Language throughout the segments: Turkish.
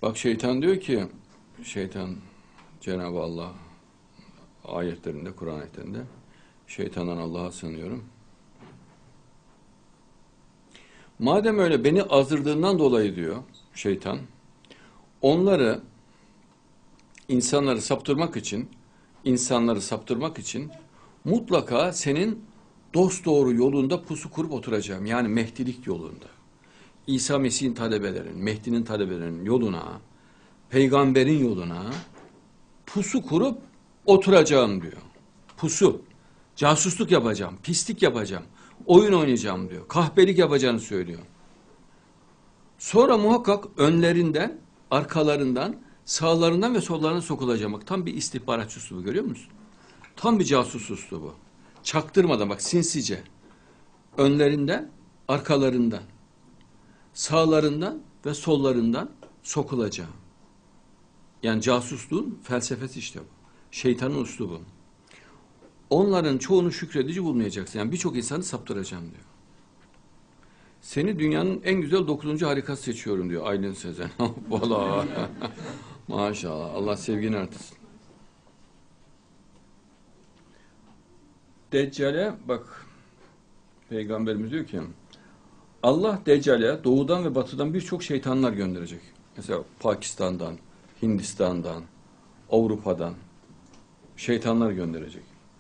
Bak şeytan diyor ki, şeytan Cenab-ı Allah ayetlerinde, Kur'an ayetlerinde, şeytandan Allah'a sığınıyorum. Madem öyle beni azdırdığından dolayı diyor şeytan, onları insanları saptırmak için mutlaka senin dosdoğru yolunda pusu kurup oturacağım. Yani Mehdilik yolunda. İsa Mesih'in talebelerin, Mehdi'nin talebelerinin yoluna, peygamberin yoluna pusu kurup oturacağım diyor. Pusu. Casusluk yapacağım, pislik yapacağım, oyun oynayacağım diyor. Kahpelik yapacağını söylüyor. Sonra muhakkak önlerinden, arkalarından, sağlarından ve sollarından sokulacağım. Bak tam bir istihbaratçı üslubu görüyor musun? Tam bir casus üslubu. Çaktırmadan bak sinsice. Önlerinden, arkalarından, sağlarından ve sollarından sokulacağım. Yani casusluğun felsefesi işte bu. Şeytanın üslubu. Onların çoğunu şükredici bulmayacaksın. Yani birçok insanı saptıracağım diyor. Seni dünyanın en güzel 9. harikası seçiyorum diyor Aylin Sezen. Vallahi maşallah. Allah sevgini artırsın. Deccale bak Peygamberimiz diyor ki Allah Deccale doğudan ve batıdan birçok şeytanlar gönderecek. Mesela Pakistan'dan, Hindistan'dan, Avrupa'dan şeytanlar gönderecek.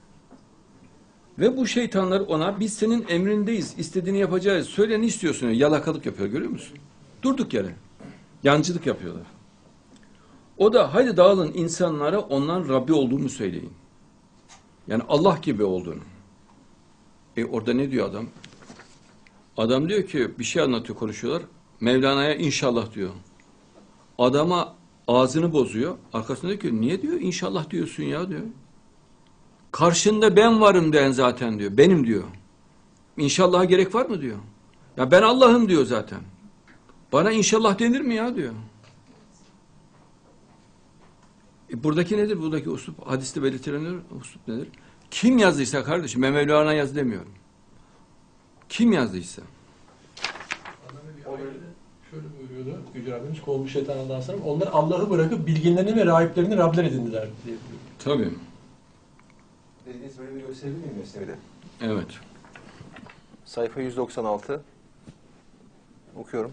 Ve bu şeytanlar ona biz senin emrindeyiz, istediğini yapacağız. Söyle ne istiyorsun? Yalakalık yapıyor görüyor musun? Durduk yere. Yancılık yapıyorlar. O da haydi dağılın insanlara ondan Rabbi olduğunu söyleyin. Yani Allah gibi olduğunu. Orada ne diyor adam? Adam diyor ki bir şey anlatıyor konuşuyorlar. Mevlana'ya inşallah diyor. Adama ağzını bozuyor. Arkasında diyor ki niye diyor inşallah diyorsun ya diyor. Karşında ben varım diyen zaten diyor. Benim diyor. İnşallah'a gerek var mı diyor. Ya ben Allah'ım diyor zaten. Bana inşallah denir mi ya diyor. Buradaki nedir? Buradaki uslup, hadiste belirtilen uslup nedir? Kim yazdıysa kardeşim, ben Mevlana yaz demiyorum. Kim yazdıysa. Şöyle buyuruyordu Yüce Rabbimiz kovmuş şeytan Allah'ın sana. Onlar Allah'ı bırakıp bilginlerini ve rahiplerini Rabler edindiler diye buyuruyor. Tabii. Dediğiniz bölümü gösterebilir miyim Mesnevi'de? Evet. Sayfa 196. Okuyorum.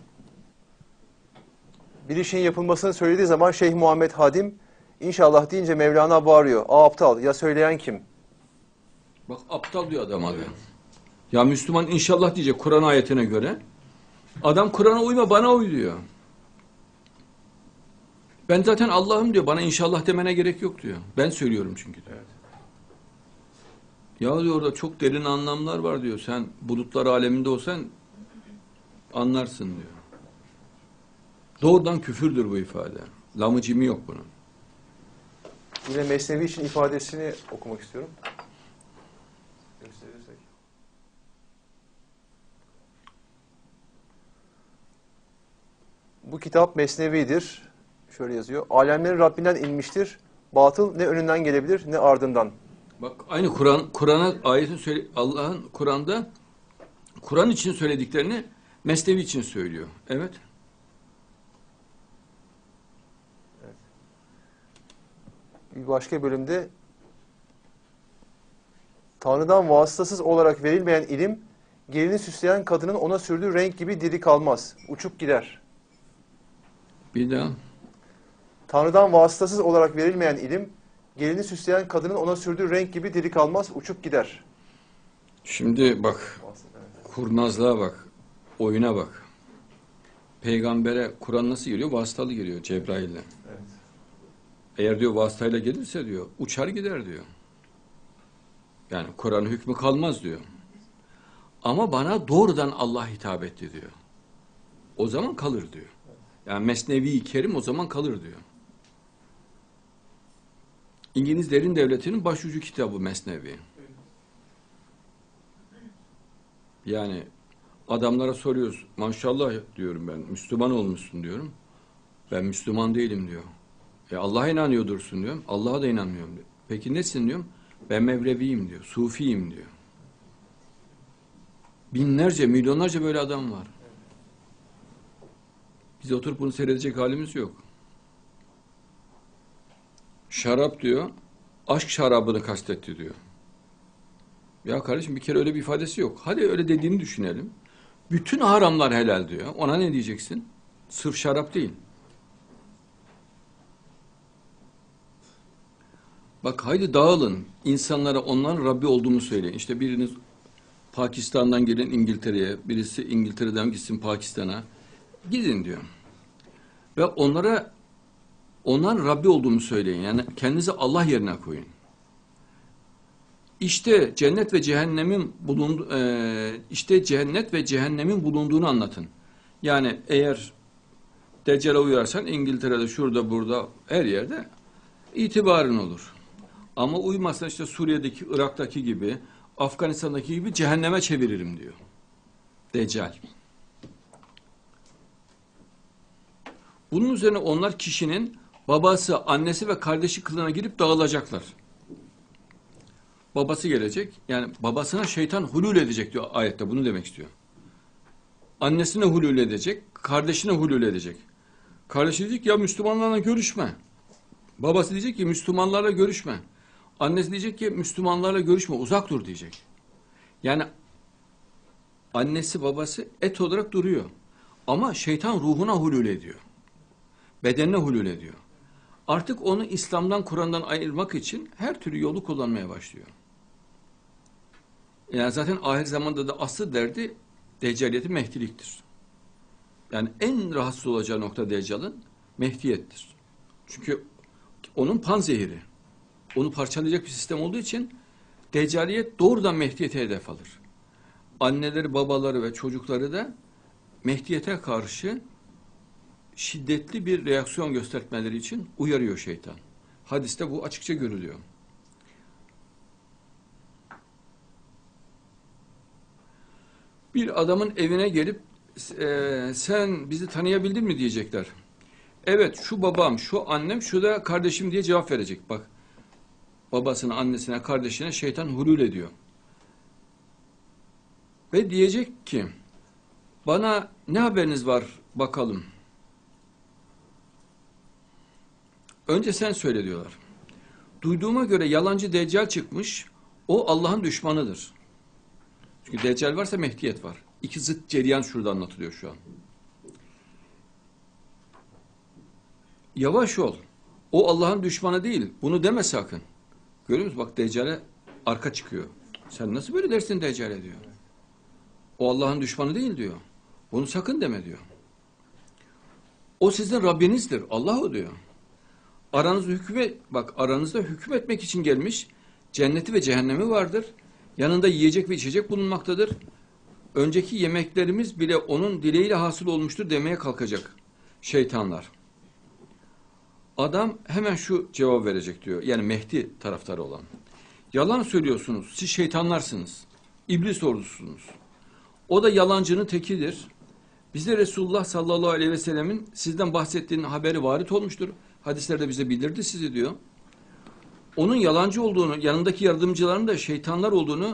Bir işin yapılmasını söylediği zaman Şeyh Muhammed Hadim inşallah deyince Mevlana bağırıyor. Aptal ya söyleyen kim? Bak aptal diyor adam abi. Ya Müslüman inşallah diyecek Kur'an ayetine göre. Adam Kur'an'a uyma bana uy diyor. Ben zaten Allah'ım diyor. Bana inşallah demene gerek yok diyor. Ben söylüyorum çünkü diyor. Evet. Ya diyor orada çok derin anlamlar var diyor. Sen bulutlar aleminde olsan anlarsın diyor. Doğrudan küfürdür bu ifade. Lamı cimi yok bunun. Yine Mesnevi için ifadesini okumak istiyorum. Gösterirsek. Bu kitap Mesnevi'dir. Şöyle yazıyor. Alemlerin Rabbinden inmiştir. Batıl ne önünden gelebilir ne ardından. Bak aynı Kur'an'a ayetin söyle Allah'ın Kur'an'da Kur'an için söylediklerini Mesnevi için söylüyor. Evet. Evet. Bir başka bölümde Tanrı'dan vasıtasız olarak verilmeyen ilim gelini süsleyen kadının ona sürdüğü renk gibi diri kalmaz. Uçup gider. Bir daha. Tanrı'dan vasıtasız olarak verilmeyen ilim gelini süsleyen kadının ona sürdüğü renk gibi diri kalmaz, uçup gider. Şimdi bak, kurnazlığa bak, oyuna bak. Peygambere Kur'an nasıl geliyor? Vasıtalı geliyor Cebrail'le. Evet. Eğer diyor vasıtayla gelirse diyor, uçar gider diyor. Yani Kur'an hükmü kalmaz diyor. Ama bana doğrudan Allah hitap etti diyor. O zaman kalır diyor. Yani Mesnevi-i Kerim o zaman kalır diyor. İngilizlerin devletinin başucu kitabı Mesnevi. Yani adamlara soruyoruz. Maşallah diyorum ben. Müslüman olmuşsun diyorum. Ben Müslüman değilim diyor. Allah'a inanıyordursun diyorum. Allah'a da inanmıyorum diyor. Peki nesin diyorum. Ben Mevleviyim diyor. Sufiyim diyor. Binlerce, milyonlarca böyle adam var. Biz oturup bunu seyredecek halimiz yok. Şarap diyor, aşk şarabını kastetti diyor. Ya kardeşim bir kere öyle bir ifadesi yok. Hadi öyle dediğini düşünelim. Bütün haramlar helal diyor. Ona ne diyeceksin? Sırf şarap değil. Bak haydi dağılın. İnsanlara onların Rabbi olduğunu söyleyin. İşte biriniz Pakistan'dan gelin İngiltere'ye, birisi İngiltere'den gitsin Pakistan'a. Gidin diyor. Ve onların Rabbi olduğunu söyleyin. Yani kendinizi Allah yerine koyun. İşte cennet ve cehennemin bulunduğunu anlatın. Yani eğer Deccal'e uyarsan İngiltere'de, şurada, burada, her yerde itibarın olur. Ama uymazsan işte Suriye'deki, Irak'taki gibi, Afganistan'daki gibi cehenneme çeviririm diyor Deccal. Bunun üzerine onlar kişinin babası, annesi ve kardeşi kılığına girip dağılacaklar. Babası gelecek, yani babasına şeytan hulul edecek diyor ayette, bunu demek istiyor. Annesine hulul edecek, kardeşine hulul edecek. Kardeşi diyecek ya Müslümanlarla görüşme. Babası diyecek ki Müslümanlarla görüşme. Annesi diyecek ki Müslümanlarla görüşme, uzak dur diyecek. Yani annesi babası et olarak duruyor. Ama şeytan ruhuna hulul ediyor. Bedenine hulul ediyor. Artık onu İslam'dan, Kur'an'dan ayırmak için her türlü yolu kullanmaya başlıyor. Yani zaten ahir zamanda da asıl derdi deccaliyeti mehdiliktir. Yani en rahatsız olacağı nokta Deccal'ın mehdiyettir. Çünkü onun panzehiri. Onu parçalayacak bir sistem olduğu için deccaliyet doğrudan mehdiyete hedef alır. Anneleri, babaları ve çocukları da mehdiyete karşı şiddetli bir reaksiyon göstermeleri için uyarıyor şeytan. Hadiste bu açıkça görülüyor. Bir adamın evine gelip sen bizi tanıyabildin mi diyecekler. Evet şu babam, şu annem, şu da kardeşim diye cevap verecek. Bak babasına, annesine, kardeşine şeytan hulul ediyor. Ve diyecek ki bana ne haberiniz var bakalım. Önce sen söyle diyorlar. Duyduğuma göre yalancı Deccal çıkmış, o Allah'ın düşmanıdır. Çünkü Deccal varsa mehdiyet var. İki zıt cereyan şurada anlatılıyor şu an. Yavaş ol. O Allah'ın düşmanı değil. Bunu deme sakın. Görüyor musun? Bak Deccal'e arka çıkıyor. Sen nasıl böyle dersin Deccal'e diyor. O Allah'ın düşmanı değil diyor. Bunu sakın deme diyor. O sizin Rabbinizdir. Allah o diyor. Aranızda hüküm etmek için gelmiş. Cenneti ve cehennemi vardır. Yanında yiyecek ve içecek bulunmaktadır. Önceki yemeklerimiz bile onun dileğiyle hasıl olmuştur demeye kalkacak şeytanlar. Adam hemen şu cevap verecek diyor. Yani Mehdi taraftarı olan. Yalan söylüyorsunuz. Siz şeytanlarsınız. İblis ordususunuz. O da yalancının tekidir. Bize Resulullah sallallahu aleyhi ve sellemin sizden bahsettiğinin haberi varit olmuştur. Hadislerde bize bildirdi sizi diyor. Onun yalancı olduğunu, yanındaki yardımcıların da şeytanlar olduğunu,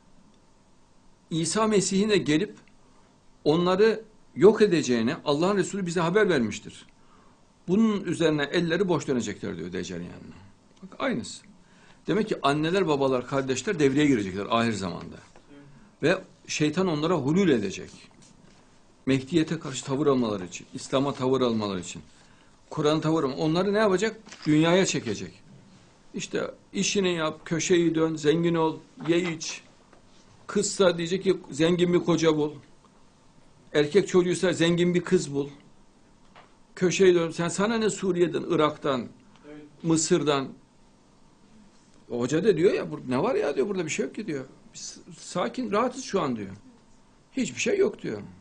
İsa Mesih'ine gelip onları yok edeceğine Allah'ın Resulü bize haber vermiştir. Bunun üzerine elleri boş dönecekler diyor Deccal'in yanına. Bak aynısı. Demek ki anneler, babalar, kardeşler devreye girecekler ahir zamanda. Ve şeytan onlara hulul edecek. Mehdiyete karşı tavır almaları için, İslam'a tavır almaları için, Kur'an'a tavır almaları, onları ne yapacak? Dünyaya çekecek. İşte işini yap, köşeyi dön, zengin ol, ye iç. Kızsa diyecek ki zengin bir koca bul. Erkek çocuğuysa zengin bir kız bul. Köşeyi dön. Sana ne Suriye'den, Irak'tan, evet, Mısır'dan. O hoca da diyor ya ne var ya diyor burada bir şey yok ki diyor. Biz sakin, rahatız şu an diyor. Hiçbir şey yok diyor.